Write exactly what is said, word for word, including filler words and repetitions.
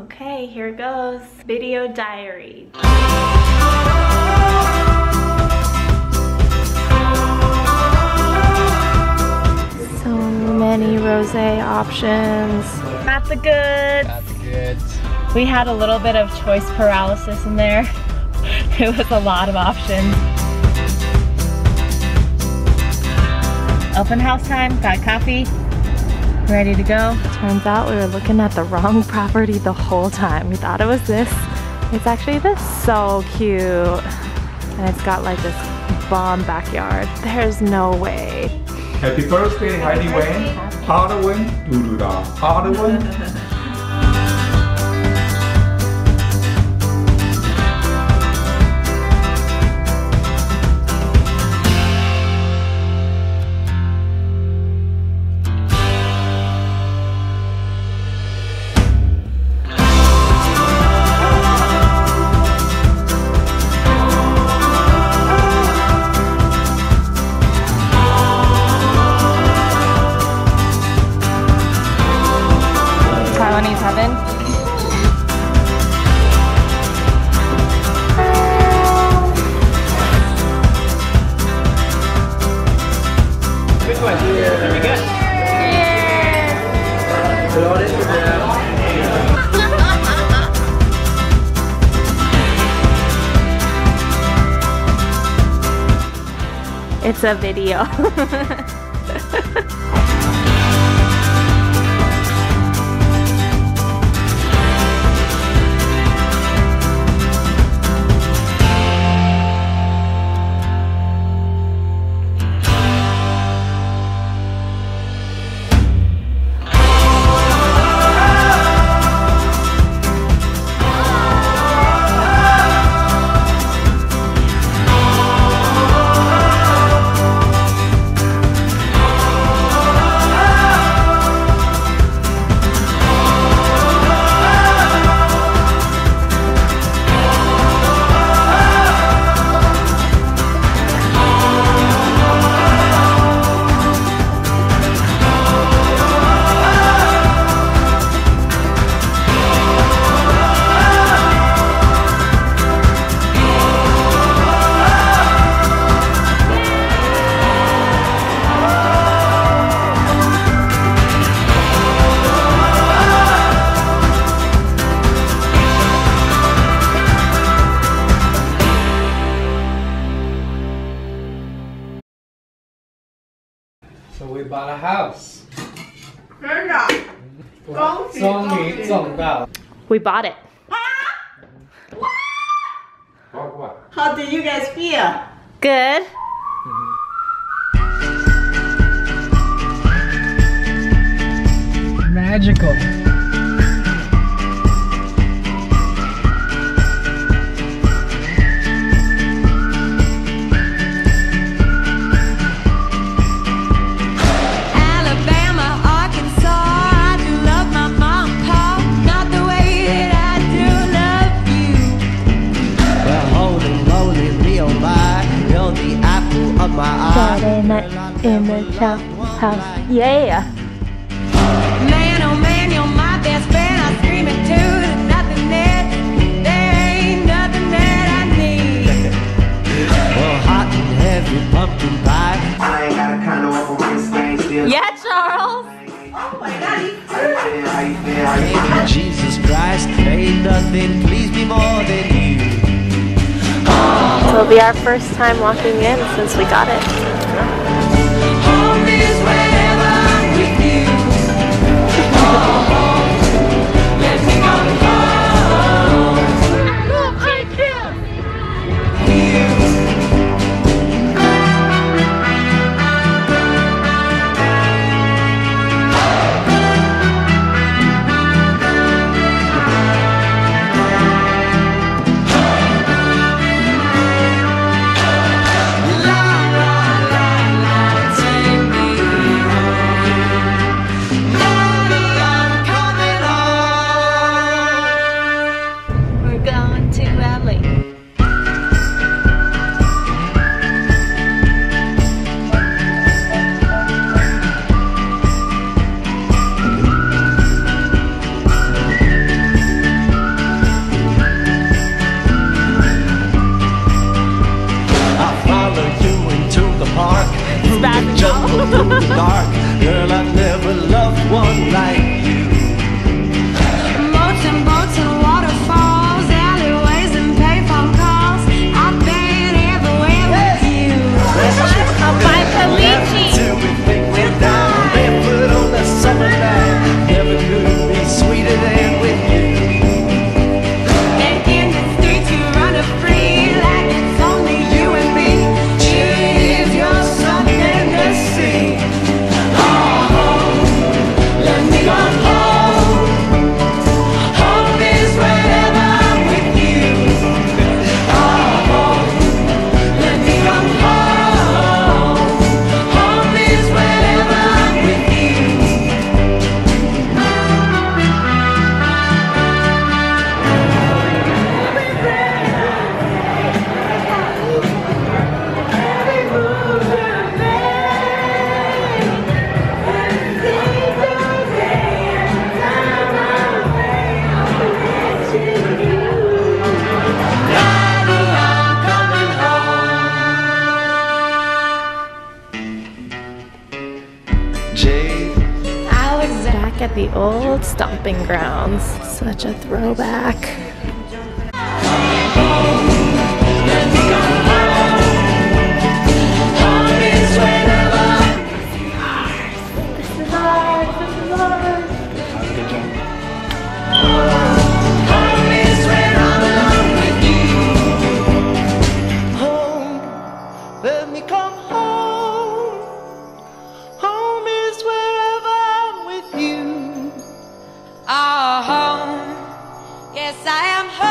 Okay, here goes. Video diary. So many rosé options. Not the goods. Not the goods. We had a little bit of choice paralysis in there. It was a lot of options. Open house time, got coffee, ready to go. Turns out we were looking at the wrong property the whole time. We thought it was this. It's actually this. So cute. And it's got like this bomb backyard. There's no way. Happy birthday, Heidi Wayne. Halloween, Duluda. Halloween. Taiwanese heaven. Which one? There we go. Put all this together. It's a video. So we bought a house. 真的，恭喜终于中到。 We bought it. What, what? How do you guys feel? Good. Magical. Friday night in the chow house. Yeah. Man, oh man, you're my best friend. I'm screaming too. There's nothing that, there ain't nothing that I need. Well, hot and heavy pumpkin pie. I ain't got a kind of thing still. Yeah, Charles. Oh my God, he's Baby, Jesus Christ, ain't nothing please me more than you. So it'll be our first time walking in since we got it. Home is wherever I'm with you. Let me go home. Look, I can. La la la la. The old stomping grounds. Such a throwback. Let me come home. Home is wherever I'm with you. Oh, home. Yes, I am home.